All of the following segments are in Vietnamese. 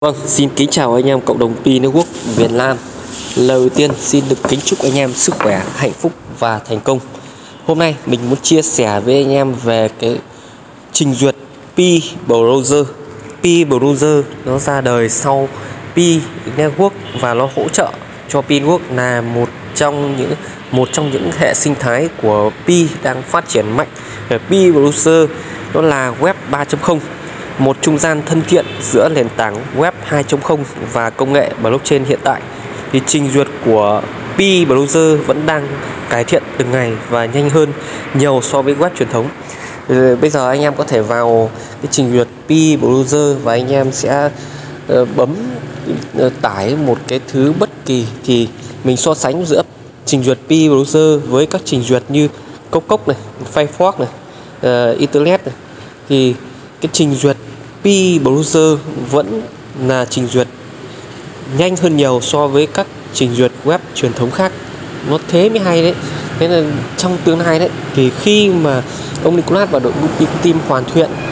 Vâng, xin kính chào anh em cộng đồng Pi Network Việt Nam. Lời đầu tiên xin được kính chúc anh em sức khỏe, hạnh phúc và thành công. Hôm nay mình muốn chia sẻ với anh em về cái trình duyệt Pi Browser. Pi Browser nó ra đời sau Pi Network và nó hỗ trợ cho Pi Network là một trong những hệ sinh thái của Pi đang phát triển mạnh. Pi Browser nó là web 3.0, một trung gian thân thiện giữa nền tảng web 2.0 và công nghệ blockchain hiện tại. Thì trình duyệt của Pi Browser vẫn đang cải thiện từng ngày và nhanh hơn nhiều so với web truyền thống. Bây giờ anh em có thể vào cái trình duyệt Pi Browser và anh em sẽ bấm tải một cái thứ bất kỳ. Thì mình so sánh giữa trình duyệt Pi Browser với các trình duyệt như Cốc này, Firefox này, Internet này, thì cái trình duyệt Pi Browser vẫn là trình duyệt nhanh hơn nhiều so với các trình duyệt web truyền thống khác. Nó thế mới hay đấy. Thế là trong tương lai đấy, thì khi mà ông Nicolas và đội ngũ Pi Team hoàn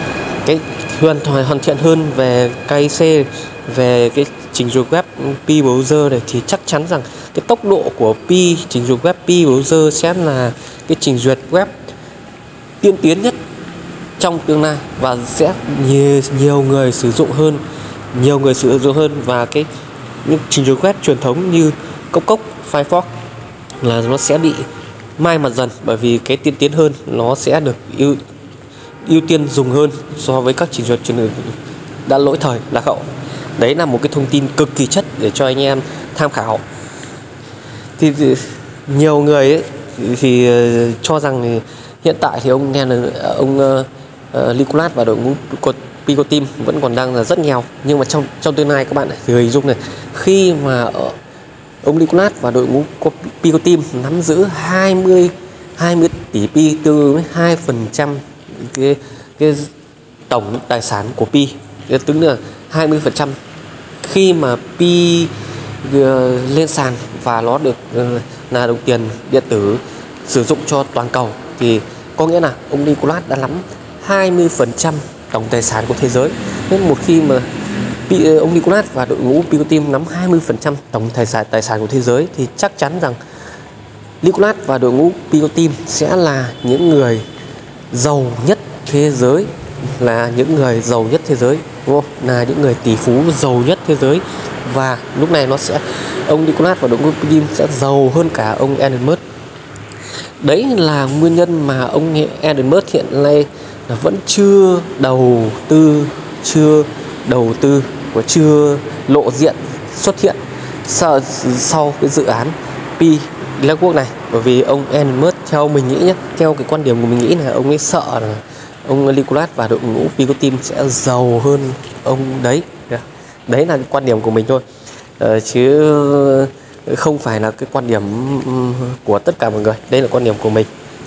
thiện hơn về KIC, về cái trình duyệt web Pi Browser này, thì chắc chắn rằng cái tốc độ của trình duyệt web Pi Browser sẽ là cái trình duyệt web tiên tiến nhất trong tương lai và sẽ nhiều người sử dụng hơn, và những trình duyệt web truyền thống như Cốc, Firefox là nó sẽ bị mai một dần, bởi vì cái tiên tiến hơn nó sẽ được ưu tiên dùng hơn so với các trình duyệt đã lỗi thời, lạc hậu. Đấy là một cái thông tin cực kỳ chất để cho anh em tham khảo. Thì nhiều người ấy, thì cho rằng thì hiện tại thì ông Nicolas và đội ngũ Pi Team vẫn còn đang là rất nghèo, nhưng mà trong tương lai các bạn thì hình dung này, khi mà ông Nicolas và đội ngũ Pi Team nắm giữ 20 tỷ Pi, tương với 2% cái tổng tài sản của Pi, tức là 20%. Khi mà Pi lên sàn và nó được là đồng tiền điện tử sử dụng cho toàn cầu, thì có nghĩa là ông Nicolas đã nắm 20% tổng tài sản của thế giới. Nên một khi mà ông Nicolas và đội ngũ Pi Team nắm 20% tổng tài sản của thế giới, thì chắc chắn rằng Nicolas và đội ngũ Pi Team sẽ là những người giàu nhất thế giới, đúng không? Là những người tỷ phú giàu nhất thế giới. Và lúc này ông Nicolas và đội ngũ Pi Team sẽ giàu hơn cả ông Elon Musk. Đấy là nguyên nhân mà ông Elon Musk hiện nay vẫn chưa đầu tư và chưa lộ diện xuất hiện sau cái dự án Pi Network này. Bởi vì ông Elon Musk, theo mình nghĩ nhé, theo cái quan điểm của mình nghĩ là ông ấy sợ là ông Nicolas và đội ngũ Pi Team sẽ giàu hơn ông đấy. Đấy là cái quan điểm của mình thôi, chứ không phải là cái quan điểm của tất cả mọi người. Đây là quan điểm của mình.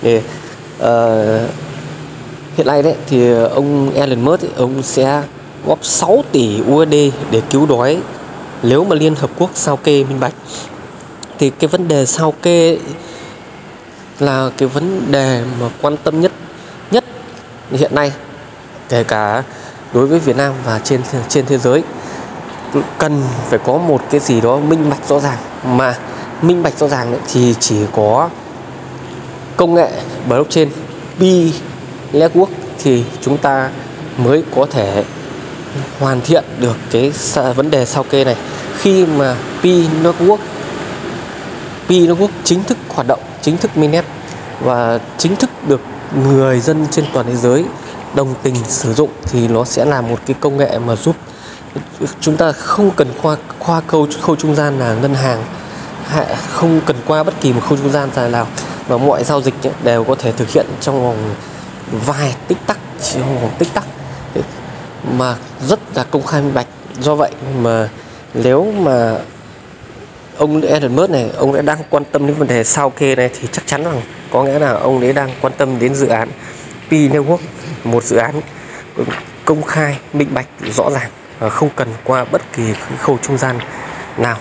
Hiện nay đấy thì ông Elon Musk ông sẽ góp 6 tỷ USD để cứu đói nếu mà Liên Hợp Quốc sao kê minh bạch. Thì cái vấn đề sao kê là cái vấn đề mà quan tâm nhất hiện nay, kể cả đối với Việt Nam và trên thế giới. Cần phải có một cái gì đó minh bạch rõ ràng, mà minh bạch rõ ràng thì chỉ có công nghệ blockchain Pi Network thì chúng ta mới có thể hoàn thiện được cái vấn đề sao kê này. Khi mà Pi Network chính thức hoạt động, chính thức mainnet và chính thức được người dân trên toàn thế giới đồng tình sử dụng, thì nó sẽ là một cái công nghệ mà giúp chúng ta không cần qua khâu trung gian là ngân hàng, không cần qua bất kỳ một khâu trung gian nào, và mọi giao dịch đều có thể thực hiện trong vòng vài tích tắc, mà rất là công khai minh bạch. Do vậy mà nếu mà ông Elon Musk này, ông ấy đang quan tâm đến vấn đề sao kê này, thì chắc chắn rằng có nghĩa là ông ấy đang quan tâm đến dự án Pi Network, một dự án công khai, minh bạch, rõ ràng, không cần qua bất kỳ khâu trung gian nào.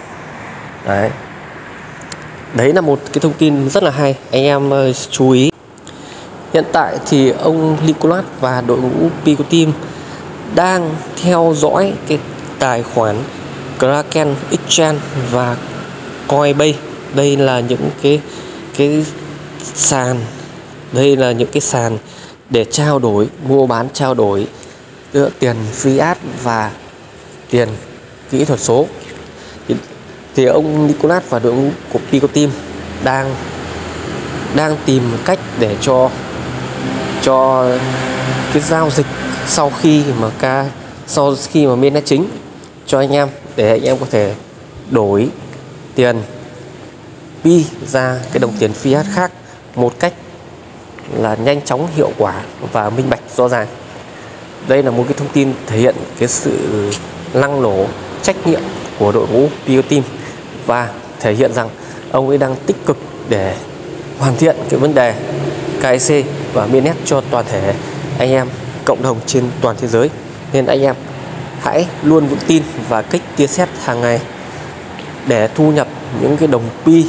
Đấy là một cái thông tin rất là hay, anh em chú ý. Hiện tại thì ông Nicolas và đội ngũ Pi Team đang theo dõi cái tài khoản Kraken Exchange và Coinbase. Đây là những cái sàn, đây là những cái sàn để trao đổi, mua bán trao đổi giữa tiền fiat và tiền kỹ thuật số. Thì ông Nicolas và đội ngũ của Pico Team đang tìm cách để cho cái giao dịch sau khi mà mainnet chính cho anh em, để anh em có thể đổi tiền Pi ra cái đồng tiền fiat khác một cách là nhanh chóng, hiệu quả và minh bạch rõ ràng. Đây là một cái thông tin thể hiện cái sự năng nổ, trách nhiệm của đội ngũ Pico Team và thể hiện rằng ông ấy đang tích cực để hoàn thiện cái vấn đề KEC và mainnet cho toàn thể anh em cộng đồng trên toàn thế giới. Nên anh em hãy luôn vững tin và kích tia sét hàng ngày để thu nhập những cái đồng Pi.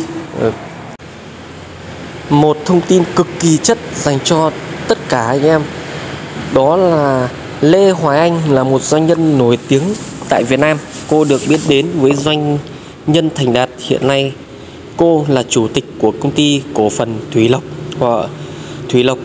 Một thông tin cực kỳ chất dành cho tất cả anh em, đó là Lê Hoài Anh là một doanh nhân nổi tiếng tại Việt Nam. Cô được biết đến với doanh nhân thành đạt. Hiện nay cô là chủ tịch của công ty cổ phần Thủy Lộc,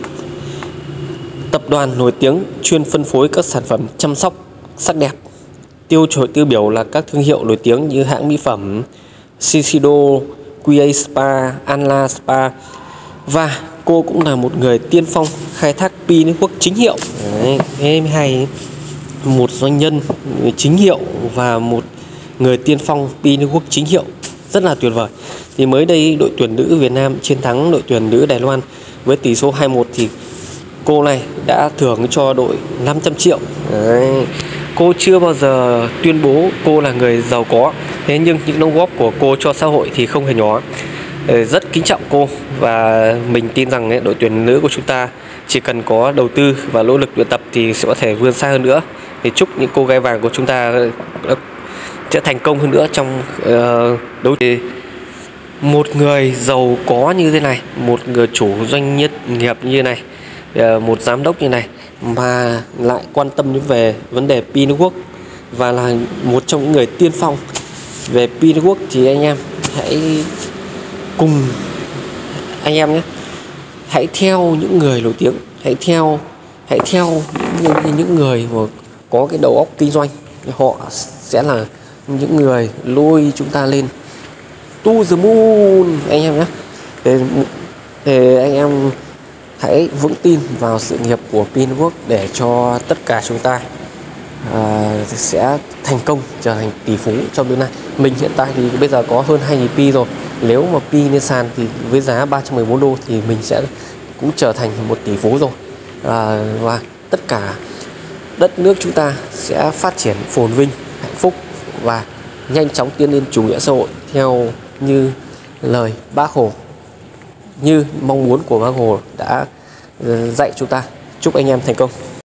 tập đoàn nổi tiếng chuyên phân phối các sản phẩm chăm sóc sắc đẹp. Tiêu biểu là các thương hiệu nổi tiếng như hãng mỹ phẩm Shiseido, QA Spa, Anla Spa. Và cô cũng là một người tiên phong khai thác Pi Network chính hiệu. Đấy, hay, một doanh nhân chính hiệu và một người tiên phong Pi Network chính hiệu, rất là tuyệt vời. Thì mới đây đội tuyển nữ Việt Nam chiến thắng đội tuyển nữ Đài Loan với tỷ số 2-1 thì cô này đã thưởng cho đội 500 triệu. Đấy. Cô chưa bao giờ tuyên bố cô là người giàu có, thế nhưng những đóng góp của cô cho xã hội thì không hề nhỏ. Rất kính trọng cô và mình tin rằng đội tuyển nữ của chúng ta chỉ cần có đầu tư và nỗ lực luyện tập thì sẽ có thể vươn xa hơn nữa. Thì chúc những cô gái vàng của chúng ta sẽ thành công hơn nữa trong đấu trường. Một người giàu có như thế này, một người chủ doanh nghiệp như thế này, một giám đốc như này mà lại quan tâm đến về vấn đề Pi Network và là một trong những người tiên phong về Pi Network, thì anh em hãy cùng anh em nhé, hãy theo những người nổi tiếng, hãy theo những người mà có cái đầu óc kinh doanh. Họ sẽ là những người lôi chúng ta lên to the moon anh em nhé. Để anh em hãy vững tin vào sự nghiệp của Pi Network để cho tất cả chúng ta sẽ thành công trở thành tỷ phú trong tương lai. Mình hiện tại thì bây giờ có hơn 2.000 Pi rồi. Nếu mà Pi lên sàn thì với giá 314 đô thì mình sẽ cũng trở thành một tỷ phú rồi. Và tất cả đất nước chúng ta sẽ phát triển phồn vinh, hạnh phúc và nhanh chóng tiến lên chủ nghĩa xã hội theo như lời Bác Hồ, như mong muốn của Bác Hồ đã dạy chúng ta. Chúc anh em thành công.